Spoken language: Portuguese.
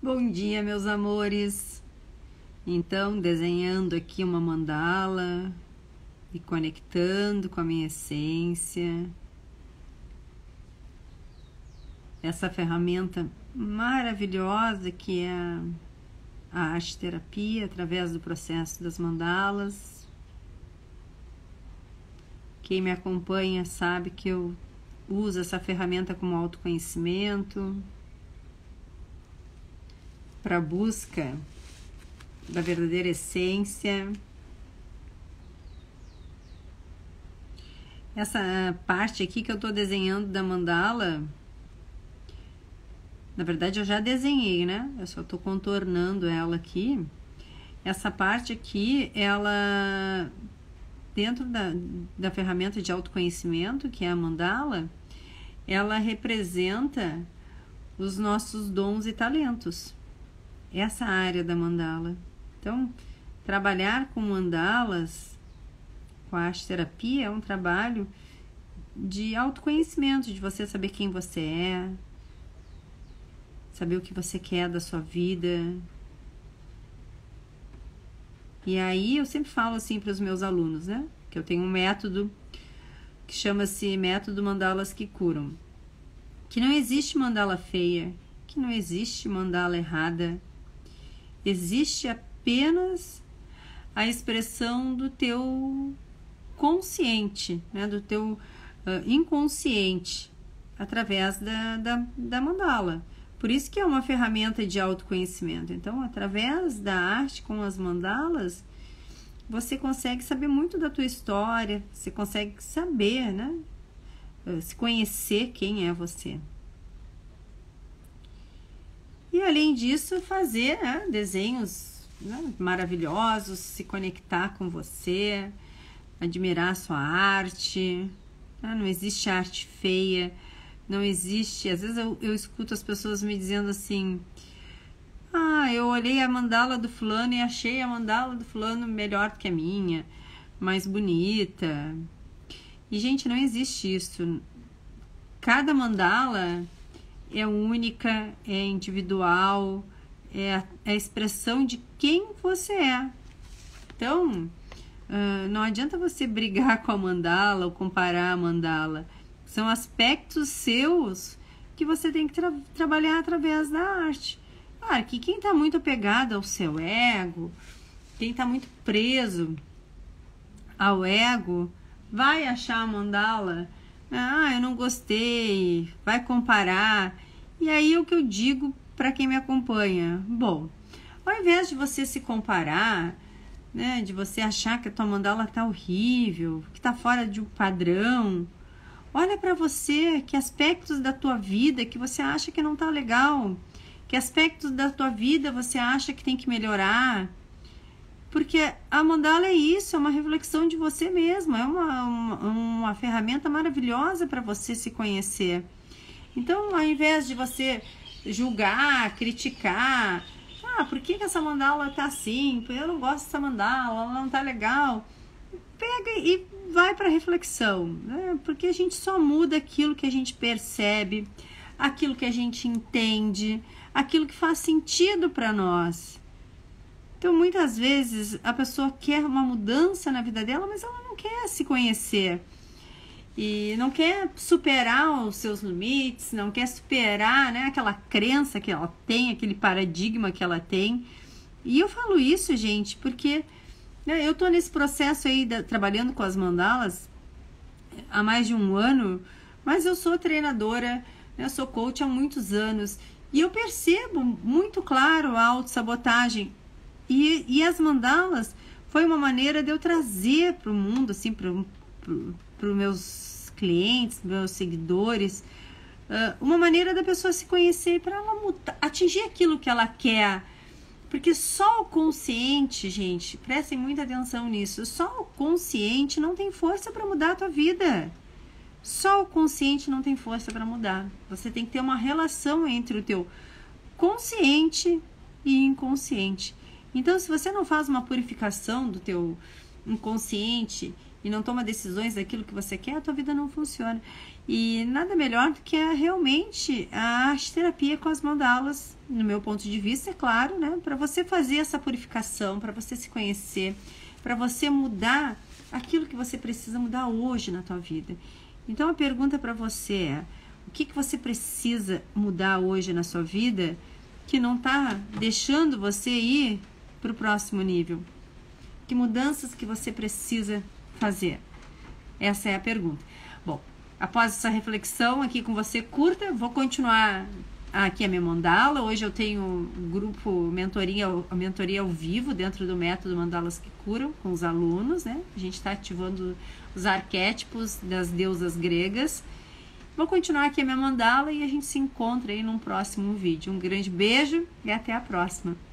Bom dia, meus amores. Então, desenhando aqui uma mandala e conectando com a minha essência. Essa ferramenta maravilhosa que é a arte terapia através do processo das mandalas. Quem me acompanha sabe que eu uso essa ferramenta como autoconhecimento, para a busca da verdadeira essência. Essa parte aqui que eu estou desenhando da mandala, na verdade eu já desenhei, né? Eu só estou contornando ela aqui. Essa parte aqui, ela, dentro da ferramenta de autoconhecimento, que é a mandala, ela representa os nossos dons e talentos. Essa área da mandala. Então, trabalhar com mandalas, com a arte terapia, é um trabalho de autoconhecimento, de você saber quem você é, saber o que você quer da sua vida. E aí eu sempre falo assim para os meus alunos, né? Que eu tenho um método que chama-se Método Mandalas que Curam. Que não existe mandala feia, que não existe mandala errada. Existe apenas a expressão do teu consciente, né? Do teu inconsciente, através da mandala. Por isso que é uma ferramenta de autoconhecimento. Então, através da arte com as mandalas, você consegue saber muito da tua história, você consegue saber, né? Se conhecer quem é você. E além disso, fazer, né, desenhos, né, maravilhosos, se conectar com você, admirar a sua arte. Né? Não existe arte feia, não existe. Às vezes eu escuto as pessoas me dizendo assim: ah, eu olhei a mandala do fulano e achei a mandala do fulano melhor do que a minha, mais bonita. E, gente, não existe isso. Cada mandala é única, é individual, é a expressão de quem você é. Então, não adianta você brigar com a mandala ou comparar a mandala. São aspectos seus que você tem que trabalhar através da arte. Claro que quem está muito apegado ao seu ego, quem está muito preso ao ego, vai achar a mandala: ah, eu não gostei, vai comparar. E aí o que eu digo para quem me acompanha: bom, ao invés de você se comparar, né, de você achar que a tua mandala tá horrível, que tá fora de um padrão, olha para você, que aspectos da tua vida que você acha que não tá legal, que aspectos da tua vida você acha que tem que melhorar. Porque a mandala é isso, é uma reflexão de você mesmo, é uma ferramenta maravilhosa para você se conhecer. Então, ao invés de você julgar, criticar, ah, por que essa mandala tá assim? Eu não gosto dessa mandala, ela não tá legal. Pega e vai para reflexão, né? Porque a gente só muda aquilo que a gente percebe, aquilo que a gente entende, aquilo que faz sentido para nós. Então, muitas vezes, a pessoa quer uma mudança na vida dela, mas ela não quer se conhecer. E não quer superar os seus limites, não quer superar, né, aquela crença que ela tem, aquele paradigma que ela tem. E eu falo isso, gente, porque, né, eu tô nesse processo aí, trabalhando com as mandalas há mais de um ano, mas eu sou treinadora, né, eu sou coach há muitos anos. E eu percebo muito claro a autossabotagem. E as mandalas foi uma maneira de eu trazer para o mundo, assim, para os meus clientes, meus seguidores, uma maneira da pessoa se conhecer para ela atingir aquilo que ela quer. Porque só o consciente, gente, prestem muita atenção nisso, só o consciente não tem força para mudar a tua vida. Só o consciente não tem força para mudar. Você tem que ter uma relação entre o teu consciente e inconsciente. Então, se você não faz uma purificação do teu inconsciente e não toma decisões daquilo que você quer, a tua vida não funciona. E nada melhor do que realmente a arte terapia com as mandalas, no meu ponto de vista, é claro, né? Para você fazer essa purificação, para você se conhecer, para você mudar aquilo que você precisa mudar hoje na tua vida. Então a pergunta para você é: o que você precisa mudar hoje na sua vida que não está deixando você ir para o próximo nível? Que mudanças que você precisa fazer? Essa é a pergunta. Bom, após essa reflexão aqui com você curta, vou continuar aqui a minha mandala. Hoje eu tenho um grupo mentoria ao vivo dentro do método Mandalas que Curam com os alunos, né? A gente está ativando os arquétipos das deusas gregas. Vou continuar aqui a minha mandala e a gente se encontra aí num próximo vídeo. Um grande beijo e até a próxima.